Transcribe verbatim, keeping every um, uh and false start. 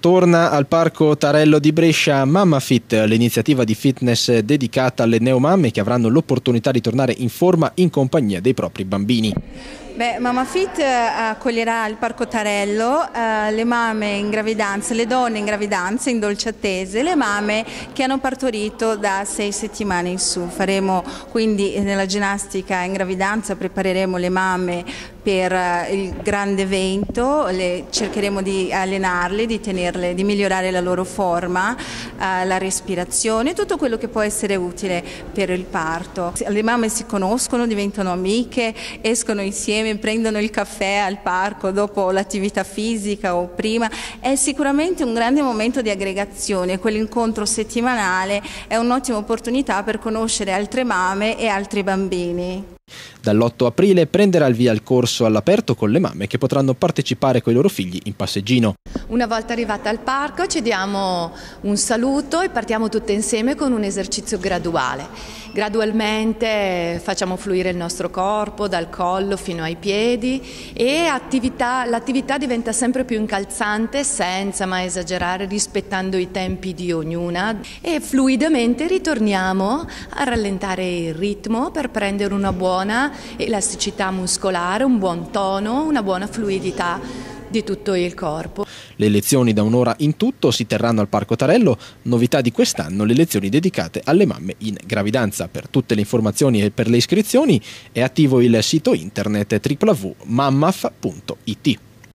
Torna al Parco Tarello di Brescia MammaFit, l'iniziativa di fitness dedicata alle neomamme che avranno l'opportunità di tornare in forma in compagnia dei propri bambini. Beh, MammaFit accoglierà al Parco Tarello eh, le mamme in gravidanza, le donne in gravidanza, in dolce attesa, le mamme che hanno partorito da sei settimane in su. Faremo quindi nella ginnastica in gravidanza, prepareremo le mamme per eh, il grande evento, le, cercheremo di allenarle, di tenerle, di migliorare la loro forma, eh, la respirazione, tutto quello che può essere utile per il parto. Le mamme si conoscono, diventano amiche, escono insieme, prendono il caffè al parco dopo l'attività fisica o prima. È sicuramente un grande momento di aggregazione, quell'incontro settimanale è un'ottima opportunità per conoscere altre mamme e altri bambini. Dall'otto aprile prenderà il via il corso all'aperto con le mamme che potranno partecipare con i loro figli in passeggino. Una volta arrivata al parco ci diamo un saluto e partiamo tutte insieme con un esercizio graduale. Gradualmente facciamo fluire il nostro corpo dal collo fino ai piedi e l'attività diventa sempre più incalzante senza mai esagerare, rispettando i tempi di ognuna, e fluidamente ritorniamo a rallentare il ritmo per prendere una buona elasticità muscolare, un buon tono, una buona fluidità di tutto il corpo. Le lezioni da un'ora in tutto si terranno al Parco Tarello. Novità di quest'anno, le lezioni dedicate alle mamme in gravidanza. Per tutte le informazioni e per le iscrizioni è attivo il sito internet w w w punto mammaf punto it.